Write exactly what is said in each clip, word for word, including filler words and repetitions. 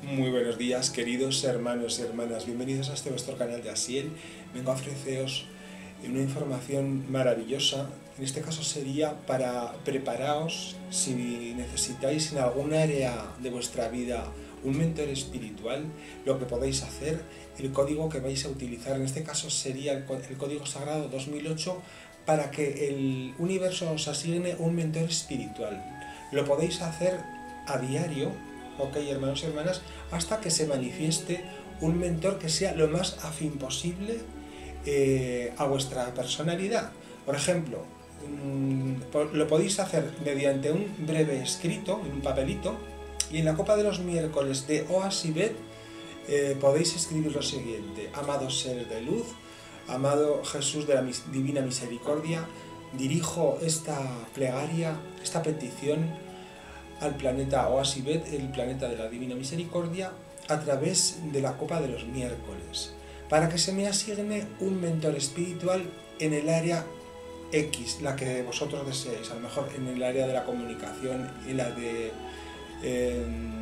Muy buenos días, queridos hermanos y hermanas. Bienvenidos a este vuestro canal de Asiel. Vengo a ofreceros una información maravillosa. En este caso sería para preparaos si necesitáis en algún área de vuestra vida un mentor espiritual, lo que podéis hacer, el código que vais a utilizar. En este caso sería el, el código sagrado dos mil ocho para que el universo os asigne un mentor espiritual. Lo podéis hacer a diario, ok, hermanos y hermanas, hasta que se manifieste un mentor que sea lo más afín posible eh, a vuestra personalidad. Por ejemplo, mmm, lo podéis hacer mediante un breve escrito en un papelito, y en la copa de los miércoles de Oasibet eh, podéis escribir lo siguiente: amado ser de luz, amado Jesús de la Divina Misericordia, dirijo esta plegaria, esta petición al planeta Oasibet, el planeta de la Divina Misericordia, a través de la copa de los miércoles, para que se me asigne un mentor espiritual en el área X, la que vosotros deseéis, a lo mejor en el área de la comunicación, en la de eh,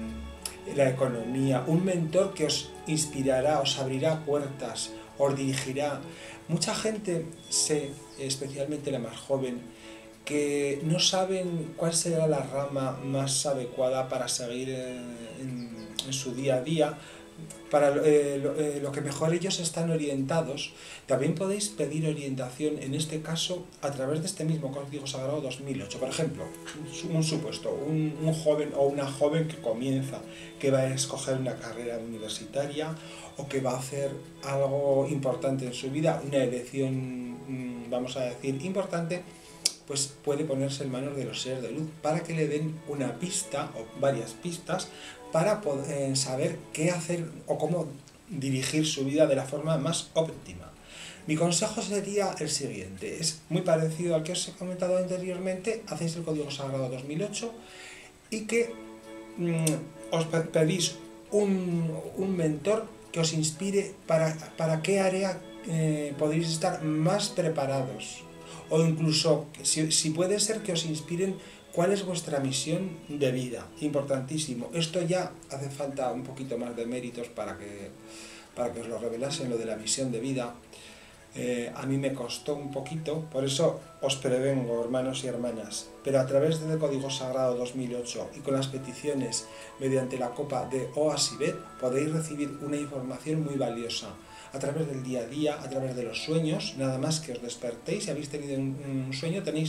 en la economía, un mentor que os inspirará, os abrirá puertas, os dirigirá. Mucha gente, sé, especialmente la más joven, que no saben cuál será la rama más adecuada para seguir en, en su día a día, para eh, lo, eh, lo que mejor ellos están orientados. También podéis pedir orientación, en este caso, a través de este mismo Código Sagrado dos mil ocho. Por ejemplo, un supuesto, un, un joven o una joven que comienza, que va a escoger una carrera universitaria o que va a hacer algo importante en su vida, una elección, vamos a decir, importante, pues puede ponerse en manos de los seres de luz para que le den una pista o varias pistas para poder saber qué hacer o cómo dirigir su vida de la forma más óptima. Mi consejo sería el siguiente: es muy parecido al que os he comentado anteriormente. Hacéis el Código Sagrado dos mil ocho y que mmm, os pedís un, un mentor que os inspire para, para qué área eh, podéis estar más preparados. O incluso, si, si puede ser, que os inspiren cuál es vuestra misión de vida. Importantísimo. Esto ya hace falta un poquito más de méritos para que, para que os lo revelasen, lo de la misión de vida. Eh, a mí me costó un poquito, por eso os prevengo, hermanos y hermanas. Pero a través del Código Sagrado dos mil ocho y con las peticiones mediante la copa de Oasibet podéis recibir una información muy valiosa. A través del día a día, a través de los sueños, nada más que os despertéis, si habéis tenido un, un sueño, tenéis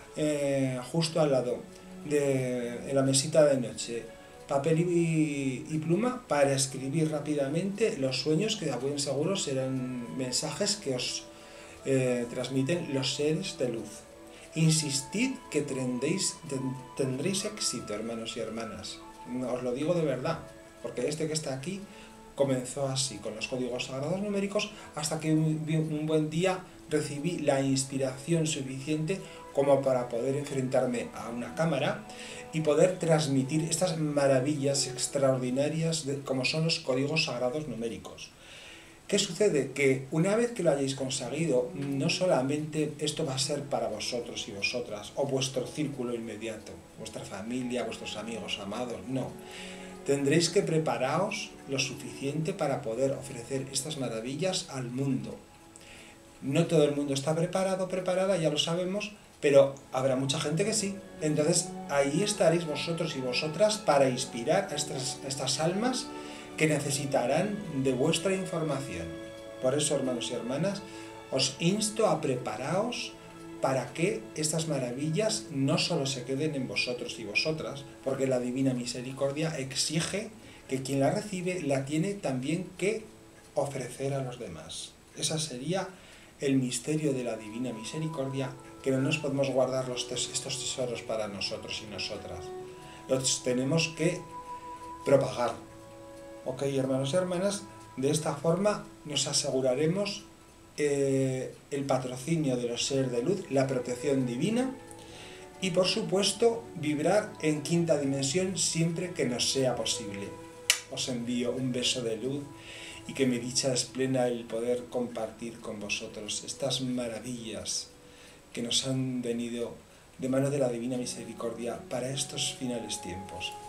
eh, justo al lado de en la mesita de noche papel y, y pluma para escribir rápidamente los sueños, que a buen seguro serán mensajes que os eh, transmiten los seres de luz. Insistid que tendréis, tendréis éxito, hermanos y hermanas. Os lo digo de verdad, porque este que está aquí comenzó así, con los códigos sagrados numéricos, hasta que un, un buen día recibí la inspiración suficiente como para poder enfrentarme a una cámara y poder transmitir estas maravillas extraordinarias de, como son los códigos sagrados numéricos. ¿Qué sucede? Que una vez que lo hayáis conseguido, no solamente esto va a ser para vosotros y vosotras, o vuestro círculo inmediato, vuestra familia, vuestros amigos amados, no. Tendréis que preparaos lo suficiente para poder ofrecer estas maravillas al mundo. No todo el mundo está preparado, preparada, ya lo sabemos, pero habrá mucha gente que sí. Entonces ahí estaréis vosotros y vosotras para inspirar a estas, a estas almas que necesitarán de vuestra información. Por eso, hermanos y hermanas, os insto a preparaos para que estas maravillas no solo se queden en vosotros y vosotras, porque la Divina Misericordia exige que quien la recibe la tiene también que ofrecer a los demás. Ese sería el misterio de la Divina Misericordia, que no nos podemos guardar los tes estos tesoros para nosotros y nosotras. Los tenemos que propagar. Ok, hermanos y hermanas, de esta forma nos aseguraremos Eh, el patrocinio de los seres de luz, la protección divina y, por supuesto, vibrar en quinta dimensión siempre que nos sea posible. Os envío un beso de luz y que mi dicha es plena el poder compartir con vosotros estas maravillas que nos han venido de mano de la Divina Misericordia para estos finales tiempos.